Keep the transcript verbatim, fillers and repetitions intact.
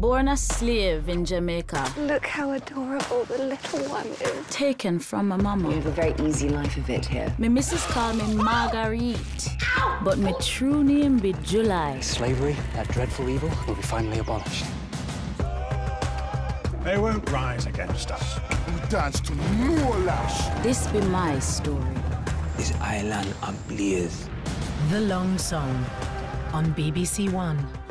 Born a slave in Jamaica. Look how adorable the little one is. Taken from my mama. You have a very easy life of it here. My missus call me Marguerite. Ow! But my true name be July. Slavery, that dreadful evil, will be finally abolished. They won't rise against us. We dance to no lash. This be my story. This island ablaze. The Long Song on B B C One.